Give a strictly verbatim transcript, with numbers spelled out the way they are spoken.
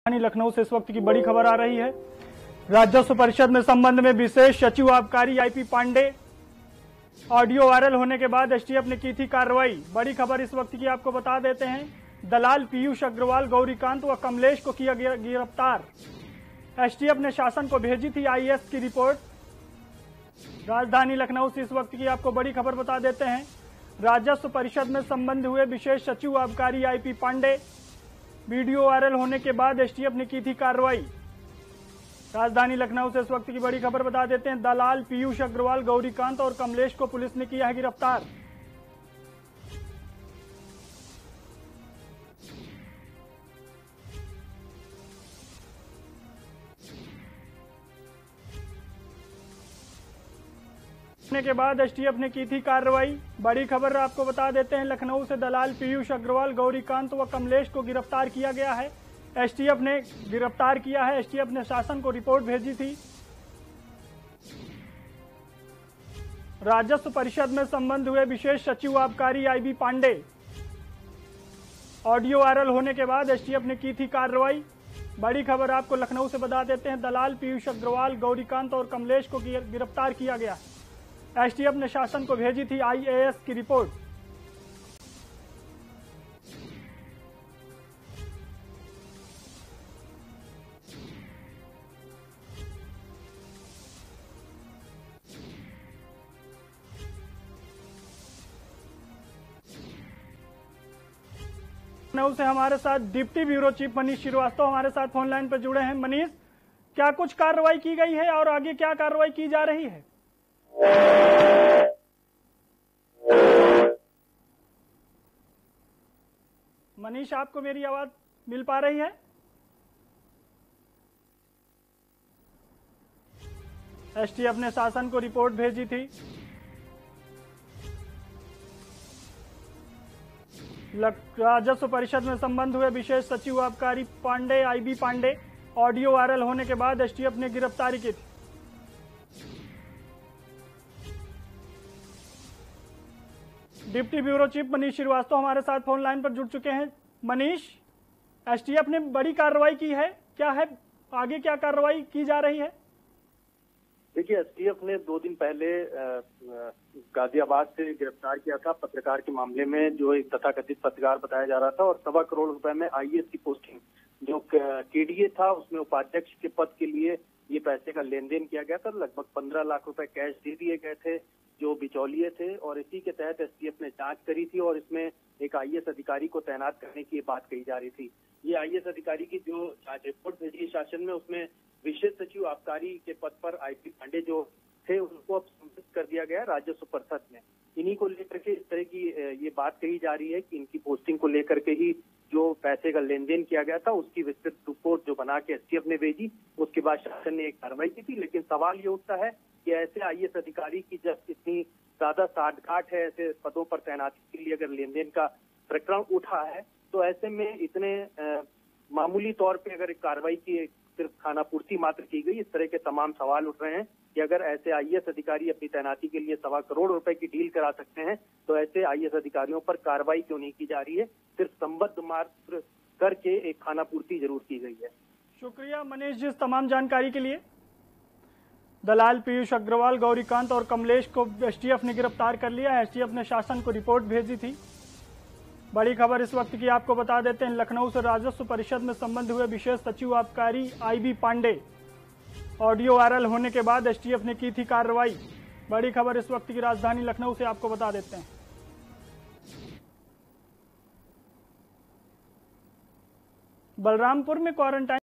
लखनऊ से इस वक्त की बड़ी खबर आ रही है। राजस्व परिषद में संबंध में विशेष सचिव आबकारी आईपी पांडे ऑडियो वायरल होने के बाद एसटीएफ ने की थी कार्रवाई। बड़ी खबर इस वक्त की आपको बता देते हैं। दलाल पीयूष अग्रवाल, गौरीकांत व कमलेश को किया गया गिरफ्तार। एसटीएफ ने शासन को भेजी थी आईएएस की रिपोर्ट। राजधानी लखनऊ से इस वक्त की आपको बड़ी खबर बता देते हैं। राजस्व परिषद में संबंध हुए विशेष सचिव आबकारी आईपी पांडे, वीडियो वायरल होने के बाद एसटीएफ ने की थी कार्रवाई। राजधानी लखनऊ से इस वक्त की बड़ी खबर बता देते हैं। दलाल पीयूष अग्रवाल, गौरीकांत और कमलेश को पुलिस ने किया है गिरफ्तार। के बाद एसटीएफ ने की थी कार्रवाई। बड़ी खबर आपको बता देते हैं। लखनऊ से दलाल पीयूष अग्रवाल, गौरीकांत व कमलेश को गिरफ्तार किया गया है। एसटीएफ ने गिरफ्तार किया है। एसटीएफ ने शासन को रिपोर्ट भेजी थी। राजस्व परिषद में संबंध हुए विशेष सचिव आबकारी आईबी पांडे, ऑडियो वायरल होने के बाद एसटीएफ ने की थी कार्रवाई। बड़ी खबर आपको लखनऊ से बता देते हैं। दलाल पीयूष अग्रवाल, गौरीकांत और कमलेश को गिरफ्तार किया गया। एसटीएफ ने शासन को भेजी थी आईएएस की रिपोर्ट। लखनऊ से हमारे साथ deputy bureau chief Manish Shrivastava हमारे साथ फोन लाइन पर जुड़े हैं। मनीष, क्या कुछ कार्रवाई की गई है और आगे क्या कार्रवाई की जा रही है? मनीष, आपको मेरी आवाज मिल पा रही है? एसटीएफ ने शासन को रिपोर्ट भेजी थी। राजस्व परिषद में संबंध हुए विशेष सचिव आबकारी Pandey IB Pandey, audio viral होने के बाद एसटीएफ ने गिरफ्तारी की थी। Deputy bureau chief Manish Shrivastava हमारे साथ फोन लाइन पर जुड़ चुके हैं। मनीष, एसटीएफ ने बड़ी कार्रवाई की है, क्या है आगे क्या कार्रवाई की जा रही है? देखिए, एसटीएफ ने दो दिन पहले गाजियाबाद से गिरफ्तार किया था पत्रकार के मामले में, जो एक तथाकथित पत्रकार बताया जा रहा था, और सवा करोड़ रुपए में आईएएस की पोस्टिंग जो केडीए था उसमें उपाध्यक्ष के पद के लिए ये पैसे का लेन देन किया गया था। लगभग पंद्रह लाख रुपए कैश दे दिए गए थे जो बिचौलिए थे, और इसी के तहत एसटीएफ ने जांच करी थी और इसमें एक आईएएस अधिकारी को तैनात करने की बात कही जा रही थी। ये आईएएस अधिकारी की जो जांच रिपोर्ट भेजी शासन में, उसमें विशेष सचिव आबकारी के पद पर आईपी पांडे जो थे उनको अब संबोधित कर दिया गया राजस्व परिषद में। इन्हीं को लेकर के इस तरह की ये बात कही जा रही है कि इनकी पोस्टिंग को लेकर के ही जो पैसे का लेन देन किया गया था उसकी विस्तृत रिपोर्ट जो बना के एसटीएफ ने भेजी, उसके बाद शासन ने एक कार्रवाई की थी। लेकिन सवाल ये उठता है कि ऐसे आईएएस अधिकारी की जब इतनी ज्यादा साठगांठ है, ऐसे पदों पर तैनाती के लिए अगर लेन देन का प्रकरण उठा है, तो ऐसे में इतने आ, मामूली तौर पे अगर कार्रवाई की सिर्फ खानापूर्ति मात्र की गई, इस तरह के तमाम सवाल उठ रहे हैं कि अगर ऐसे आईएएस अधिकारी अपनी तैनाती के लिए सवा करोड़ रुपए की डील करा सकते हैं, तो ऐसे आईएएस अधिकारियों पर कार्रवाई क्यों नहीं की जा रही है? सिर्फ संबद्ध मात्र करके एक खानापूर्ति जरूर की गई है। शुक्रिया मनीष जी, इस तमाम जानकारी के लिए। दलाल पीयूष अग्रवाल, गौरीकांत और कमलेश को एसटीएफ ने गिरफ्तार कर लिया। एसटीएफ ने शासन को रिपोर्ट भेजी थी। बड़ी खबर इस वक्त की आपको बता देते हैं। लखनऊ से राजस्व परिषद में संबंध हुए विशेष सचिव आबकारी आईबी पांडे, ऑडियो वायरल होने के बाद एसटीएफ ने की थी कार्रवाई। बड़ी खबर इस वक्त की राजधानी लखनऊ से आपको बता देते हैं। बलरामपुर में क्वारंटाइन